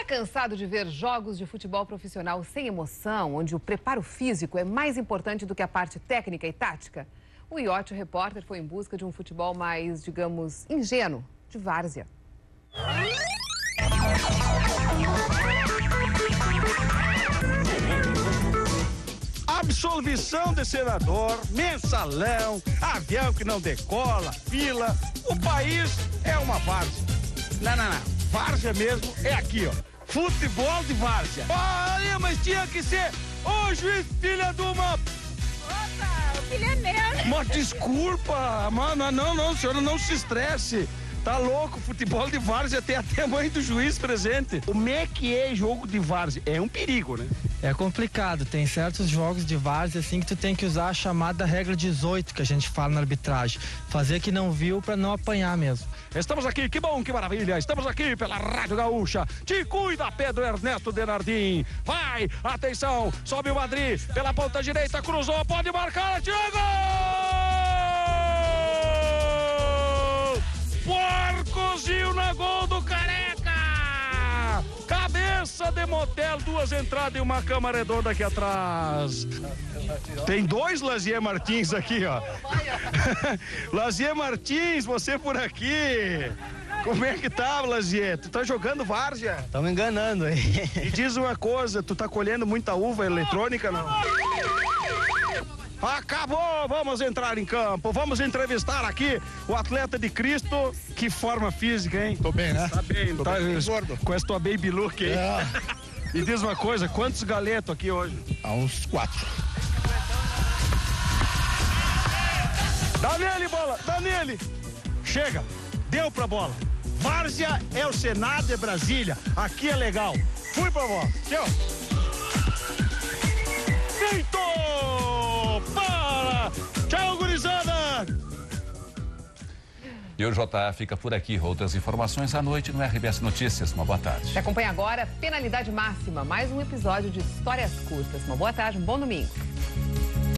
cansado de ver jogos de futebol profissional sem emoção, onde o preparo físico é mais importante do que a parte técnica e tática? O Iote Repórter foi em busca de um futebol mais, digamos, ingênuo, de várzea. Absolvição de senador, mensalão, avião que não decola, fila. O país é uma várzea. Não. Várzea mesmo é aqui, ó. Futebol de várzea. Olha, mas tinha que ser. Ô, juiz, filha de uma... Opa, o filho é meu. Mas desculpa, mano, não, senhora, não se estresse. Tá louco, futebol de várzea tem até a mãe do juiz presente. Como é que é jogo de várzea? É um perigo, né? É complicado, tem certos jogos de várzea assim que tu tem que usar a chamada regra 18 que a gente fala na arbitragem. Fazer que não viu pra não apanhar mesmo. Estamos aqui, que bom, que maravilha. Estamos aqui pela Rádio Gaúcha. Te cuida, Pedro Ernesto Denardim. Vai, atenção, sobe o Madrid pela ponta direita, cruzou, pode marcar, Thiago! Porcozinho na gol do Careca! Cabeça de motel, duas entradas e uma cama redonda aqui atrás. Tem dois Lazier Martins aqui, ó. Lazier Martins, você por aqui. Como é que tá, Lazier? Tu tá jogando várzea? Estamos enganando aí. E diz uma coisa, tu tá colhendo muita uva eletrônica, não? Acabou! Vamos entrar em campo, vamos entrevistar aqui o atleta de Cristo. Que forma física, hein? Tô bem, né? Tá bem, Tô tá bem gordo. com essa tua baby look aí. É. E diz uma coisa, quantos galetos aqui hoje? Há uns 4. Dá nele, bola, dá nele! Chega, deu pra bola. Várzea é o Senado de Brasília, aqui é legal. Fui pra bola, tchau. Feito! Para! Tchau, gurizada! E o JA fica por aqui. Outras informações à noite no RBS Notícias. Uma boa tarde. Você acompanha agora Penalidade Máxima, mais um episódio de Histórias Curtas. Uma boa tarde, um bom domingo.